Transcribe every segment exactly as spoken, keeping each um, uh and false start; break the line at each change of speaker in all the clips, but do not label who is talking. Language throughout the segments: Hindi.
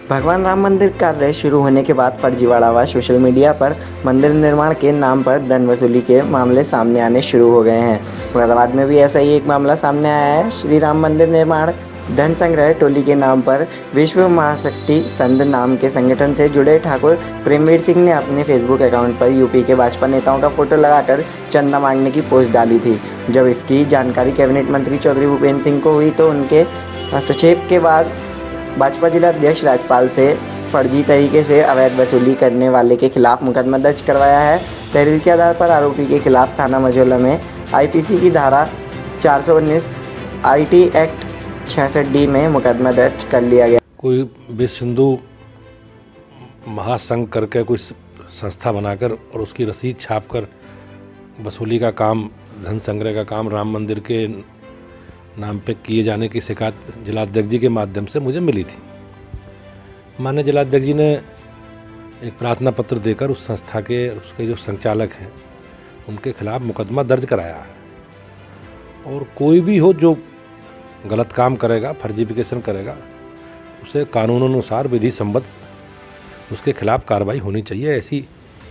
भगवान राम मंदिर कार्य शुरू होने के बाद फर्जीवाड़ा व सोशल मीडिया पर मंदिर निर्माण के नाम पर धन वसूली के मामले सामने आने शुरू हो गए हैं। मुरादाबाद में भी ऐसा ही एक मामला सामने आया है। श्री राम मंदिर निर्माण धन संग्रह टोली के नाम पर विश्व महाशक्ति संघ नाम के संगठन से जुड़े ठाकुर प्रेमवीर सिंह ने अपने फेसबुक अकाउंट पर यूपी के भाजपा नेताओं का फोटो लगाकर चंदा मांगने की पोस्ट डाली थी। जब इसकी जानकारी कैबिनेट मंत्री चौधरी भूपेंद्र सिंह को हुई तो उनके हस्तक्षेप के बाद भाजपा जिला अध्यक्ष राजपाल से फर्जी तरीके से अवैध वसूली करने वाले के खिलाफ मुकदमा दर्ज करवाया है। तहरीर के आधार पर आरोपी के खिलाफ थाना मझौला में आईपीसी की धारा चार सौ उन्नीस आईटी एक्ट छियासठ डी में मुकदमा दर्ज कर लिया गया।
कोई विश्व हिंदू महासंघ करके कोई संस्था बनाकर और उसकी रसीद छापकर वसूली का काम, धन संग्रह का काम राम मंदिर के नाम पे किए जाने की शिकायत जिलाध्यक्ष जी के माध्यम से मुझे मिली थी। माननीय जिलाध्यक्ष जी ने एक प्रार्थना पत्र देकर उस संस्था के उसके जो संचालक हैं उनके खिलाफ मुकदमा दर्ज कराया है। और कोई भी हो जो गलत काम करेगा, फर्जीफिकेशन करेगा, उसे कानूनानुसार विधि सम्मत उसके खिलाफ कार्रवाई होनी चाहिए, ऐसी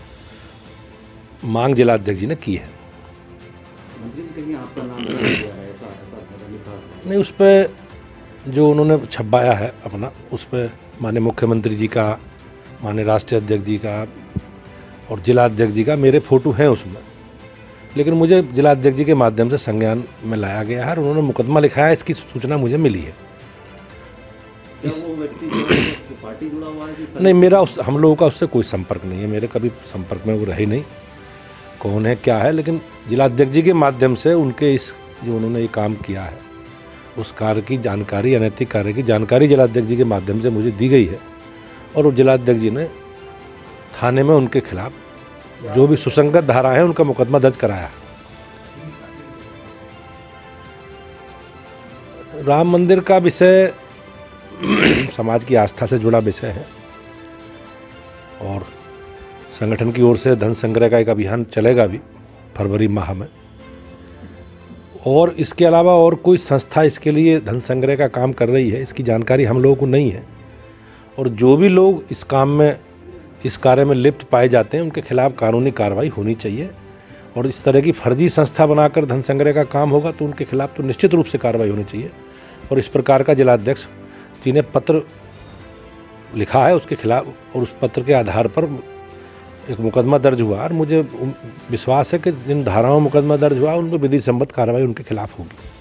मांग जिलाध्यक्ष जी ने की है। आपका नाम है, ऐसा, ऐसा नहीं, उस पर जो उन्होंने छपाया है अपना, उस पर माननीय मुख्यमंत्री जी का, माननीय राष्ट्रीय अध्यक्ष जी का और जिलाध्यक्ष जी का मेरे फोटो हैं उसमें, लेकिन मुझे जिलाध्यक्ष जी के माध्यम से संज्ञान में लाया गया है और उन्होंने मुकदमा लिखा है, इसकी सूचना मुझे मिली है। इस वो व्यक्ति पार्टी जुड़ा हुआ है कि नहीं, मेरा उस हम लोगों का उससे कोई संपर्क नहीं है, मेरे कभी संपर्क में वो रहे नहीं, कौन है क्या है, लेकिन जिलाध्यक्ष जी के माध्यम से उनके इस जो उन्होंने ये काम किया है उस कार्य की जानकारी, अनैतिक कार्य की जानकारी जिलाध्यक्ष जी के माध्यम से मुझे दी गई है और वो जिलाध्यक्ष जी ने थाने में उनके खिलाफ जो भी सुसंगत धारा है उनका मुकदमा दर्ज कराया। राम मंदिर का विषय समाज की आस्था से जुड़ा विषय है और संगठन की ओर से धन संग्रह का एक अभियान चलेगा भी फरवरी माह में, और इसके अलावा और कोई संस्था इसके लिए धन संग्रह का काम कर रही है इसकी जानकारी हम लोगों को नहीं है। और जो भी लोग इस काम में, इस कार्य में लिप्त पाए जाते हैं उनके खिलाफ कानूनी कार्रवाई होनी चाहिए। और इस तरह की फर्जी संस्था बनाकर धन संग्रह का काम होगा तो उनके खिलाफ तो निश्चित रूप से कार्रवाई होनी चाहिए। और इस प्रकार का जिलाध्यक्ष जी ने पत्र लिखा है उसके खिलाफ और उस पत्र के आधार पर एक मुकदमा दर्ज हुआ और मुझे विश्वास है कि जिन धाराओं में मुकदमा दर्ज हुआ उन पर विधि सम्मत कार्रवाई उनके खिलाफ होगी।